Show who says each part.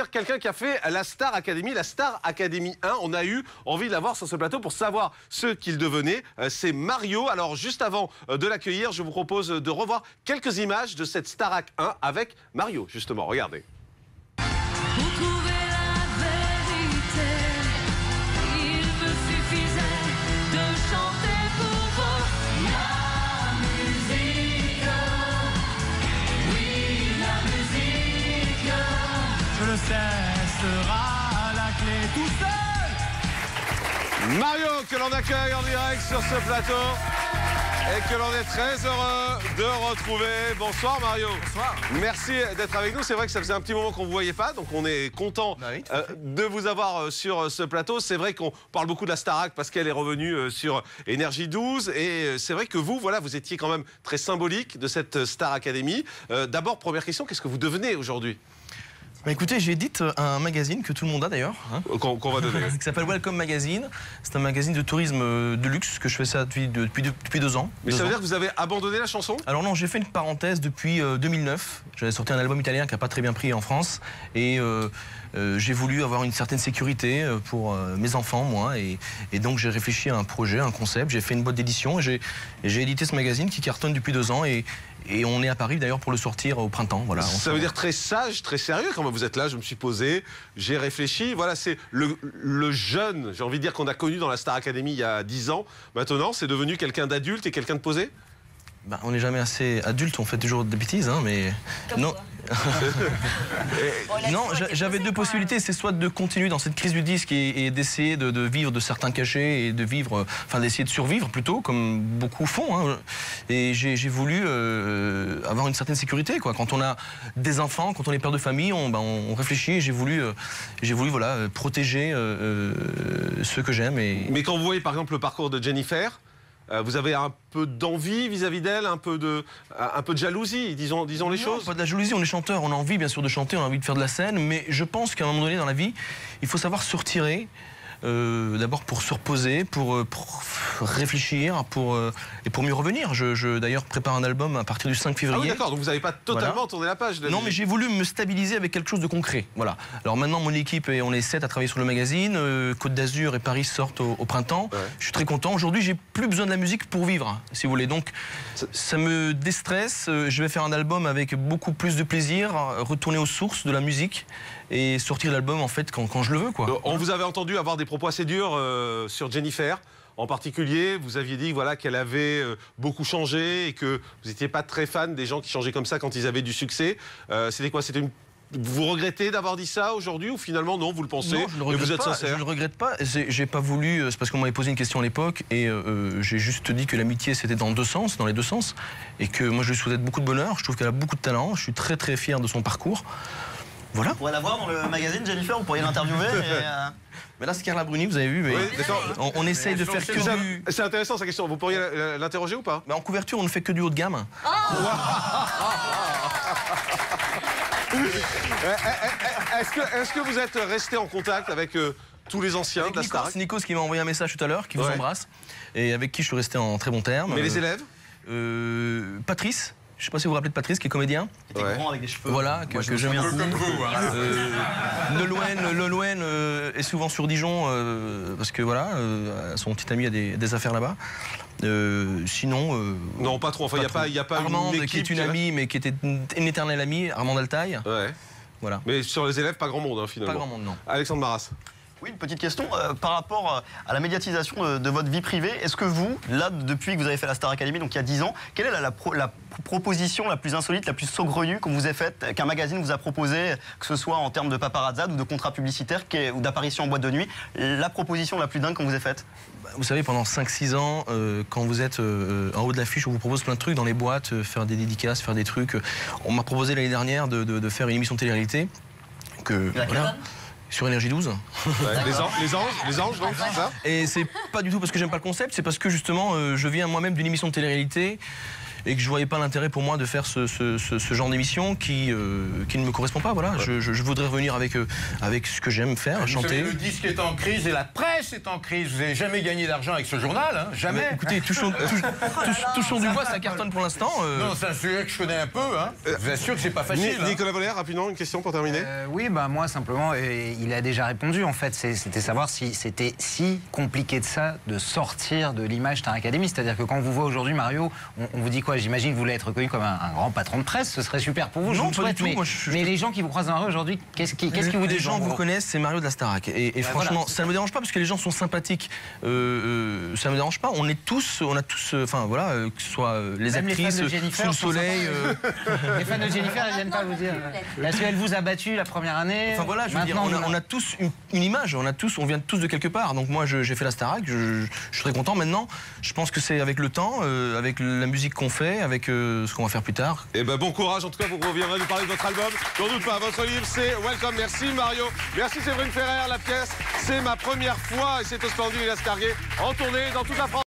Speaker 1: accueillir quelqu'un qui a fait la Star Academy 1. On a eu envie de l'avoir sur ce plateau pour savoir ce qu'il devenait. C'est Mario. Alors, juste avant de l'accueillir, je vous propose de revoir quelques images de cette Starac 1 avec Mario, justement. Regardez.
Speaker 2: Le sera la clé tout seul.
Speaker 1: Mario, que l'on accueille en direct sur ce plateau et que l'on est très heureux de retrouver. Bonsoir Mario.
Speaker 3: Bonsoir.
Speaker 1: Merci d'être avec nous. C'est vrai que ça faisait un petit moment qu'on ne vous voyait pas, donc on est content de vous avoir sur ce plateau. C'est vrai qu'on parle beaucoup de la Starac parce qu'elle est revenue sur Énergie 12 et c'est vrai que vous, voilà, vous étiez quand même très symbolique de cette Star Academy. D'abord, première question, qu'est-ce que vous devenez aujourd'hui ?
Speaker 3: Bah écoutez, j'édite un magazine que tout le monde a d'ailleurs, hein,
Speaker 1: qu'on va donner,
Speaker 3: qui s'appelle Welcome Magazine. C'est un magazine de tourisme de luxe que je fais ça depuis 2 ans.
Speaker 1: Mais ça veut dire que vous avez abandonné la chanson?
Speaker 3: Alors non, j'ai fait une parenthèse depuis 2009. J'avais sorti un album italien qui n'a pas très bien pris en France et j'ai voulu avoir une certaine sécurité pour mes enfants, moi, et donc j'ai réfléchi à un projet, un concept. J'ai fait une boîte d'édition et j'ai édité ce magazine qui cartonne depuis 2 ans et on est à Paris d'ailleurs pour le sortir au printemps. Voilà,
Speaker 1: ça veut dire très sage, très sérieux quand même. Vous êtes là, je me suis posé, j'ai réfléchi. Voilà, c'est le jeune, j'ai envie de dire, qu'on a connu dans la Star Academy il y a 10 ans. Maintenant, c'est devenu quelqu'un d'adulte et quelqu'un de posé.
Speaker 3: Bah, on n'est jamais assez adulte, on fait toujours des bêtises, hein, mais comme non. Non, j'avais 2 possibilités, c'est soit de continuer dans cette crise du disque et d'essayer de vivre de certains cachets et de vivre, enfin d'essayer de survivre plutôt, comme beaucoup font. Hein. Et j'ai voulu avoir une certaine sécurité, quoi. Quand on a des enfants, quand on est père de famille, on réfléchit. Et j'ai voulu voilà, protéger ceux que j'aime.
Speaker 1: Mais quand vous voyez par exemple le parcours de Jennifer, vous avez un peu d'envie vis-à-vis d'elle, un peu de jalousie, disons les choses.
Speaker 3: Pas de la jalousie, on est chanteur, on a envie bien sûr de chanter, on a envie de faire de la scène, mais je pense qu'à un moment donné dans la vie, il faut savoir se retirer, d'abord pour se reposer, pour réfléchir, et pour mieux revenir. Je d'ailleurs prépare un album à partir du 5 février.
Speaker 1: Ah oui, d'accord, donc vous n'avez pas totalement tourné la page.
Speaker 3: Non, mais j'ai voulu me stabiliser avec quelque chose de concret. Voilà. Alors maintenant, mon équipe, on est 7 à travailler sur le magazine. Côte d'Azur et Paris sortent au printemps. Ouais. Je suis très content. Aujourd'hui, j'ai plus besoin de la musique pour vivre, si vous voulez. Donc, ça me déstresse. Je vais faire un album avec beaucoup plus de plaisir, retourner aux sources de la musique et sortir l'album en fait quand je le veux, quoi.
Speaker 1: On vous avait entendu avoir des propos assez durs sur Jennifer. En particulier, vous aviez dit voilà, qu'elle avait beaucoup changé et que vous n'étiez pas très fan des gens qui changeaient comme ça quand ils avaient du succès. C'était quoi? Vous regrettez d'avoir dit ça aujourd'hui ou finalement non, vous le pensez?
Speaker 3: Non, je le regrette
Speaker 1: vous êtes
Speaker 3: pas,
Speaker 1: sincère?
Speaker 3: je le regrette pas. J'ai pas voulu, c'est parce qu'on m'avait posé une question à l'époque et j'ai juste dit que l'amitié c'était dans les deux sens et que moi je lui souhaite beaucoup de bonheur. Je trouve qu'elle a beaucoup de talent. Je suis très très fier de son parcours. Voilà.
Speaker 4: On pourrait la voir dans le magazine, Jennifer, vous pourriez l'interviewer.
Speaker 3: Mais là, c'est Carla Bruni, vous avez vu. Mais
Speaker 1: oui,
Speaker 3: on essaye de faire que du...
Speaker 1: C'est intéressant sa question. Vous pourriez l'interroger ou pas?
Speaker 3: Mais en couverture, on ne fait que du haut de gamme. Oh
Speaker 1: Est-ce que vous êtes resté en contact avec tous les anciens de la Star?
Speaker 3: C'est Nikos qui m'a envoyé un message tout à l'heure, qui vous embrasse, et avec qui je suis resté en très bons termes.
Speaker 1: Mais les élèves?
Speaker 3: Patrice. Je ne sais pas si vous vous rappelez de Patrice, qui est comédien.
Speaker 4: Il était grand avec des cheveux.
Speaker 3: Voilà, que j'aime beaucoup. Nolwenn est souvent sur Dijon, parce que voilà, son petit ami a des affaires là-bas. Sinon...
Speaker 1: non, pas trop. Enfin, il n'y a pas
Speaker 3: Armande,
Speaker 1: une équipe,
Speaker 3: qui est une amie, mais qui était une éternelle amie, Armande Altaï.
Speaker 1: Ouais.
Speaker 3: Voilà.
Speaker 1: Mais sur les élèves, pas grand monde, hein, finalement.
Speaker 3: Pas grand monde, non.
Speaker 1: Alexandre Maras.
Speaker 4: Oui, une petite question par rapport à la médiatisation de votre vie privée. Est-ce que vous, là, depuis que vous avez fait la Star Academy, donc il y a 10 ans, quelle est la proposition la plus insolite, la plus saugrenue qu'on vous ait faite, qu'un magazine vous a proposé, que ce soit en termes de paparazzade ou de contrat publicitaire ou d'apparition en boîte de nuit, la proposition la plus dingue qu'on vous ait faite?
Speaker 3: Vous savez, pendant 5-6 ans, quand vous êtes en haut de l'affiche, on vous propose plein de trucs dans les boîtes, faire des dédicaces, faire des trucs. On m'a proposé l'année dernière de faire une émission de télé-réalité. Voilà. Sur Énergie 12.
Speaker 1: Ouais, les anges, donc, c'est ça?
Speaker 3: Et c'est pas du tout parce que j'aime pas le concept, c'est parce que justement, je viens moi-même d'une émission de télé-réalité. et que je voyais pas l'intérêt pour moi de faire ce genre d'émission qui ne me correspond pas. Voilà, je voudrais revenir avec ce que j'aime faire, chanter.
Speaker 5: Savez, le disque est en crise et la presse est en crise. Vous n'avez jamais gagné d'argent avec ce journal, hein, jamais.
Speaker 3: Mais écoutez, touchons du bois, ça cartonne pour l'instant.
Speaker 5: Non, c'est un sujet que je connais un peu. Hein. Je vous assure que c'est pas facile.
Speaker 1: Nicolas Voller, rapidement, une question pour terminer.
Speaker 6: Oui, bah moi simplement, il a déjà répondu en fait. C'était savoir si c'était si compliqué de ça de sortir de l'image Star Academy. C'est-à-dire que quand on vous voit aujourd'hui, Mario, on vous dit quoi? J'imagine que vous voulez être reconnu comme un grand patron de presse. Ce serait super pour vous.
Speaker 3: Non, pas du tout.
Speaker 6: Mais les gens qui vous croisent dans la rue aujourd'hui, qu'est-ce qu'ils vous disent?
Speaker 3: Les gens vous connaissent, c'est Mario de la Starac. Et franchement, voilà, ça ne me dérange pas parce que les gens sont sympathiques. Ça ne me dérange pas. On a tous, enfin voilà, que ce soit les actrices, sous le soleil.
Speaker 6: Les fans de Jennifer, elles viennent pas vous dire. Parce qu'elle vous a battu la première année.
Speaker 3: Enfin voilà, je veux dire, on a tous une image, on vient tous de quelque part. Donc moi, j'ai fait la Starac, je suis très content. Maintenant, je pense que c'est avec le temps, avec la musique qu'on fait, avec ce qu'on va faire plus tard.
Speaker 1: Et ben bon courage, en tout cas, vous reviendrez nous parler de votre album. J'en doute pas, votre livre, c'est Welcome. Merci Mario, merci Séverine Ferrer. La pièce, c'est ma première fois et c'est au Splendide et Lascarguet en tournée dans toute la France.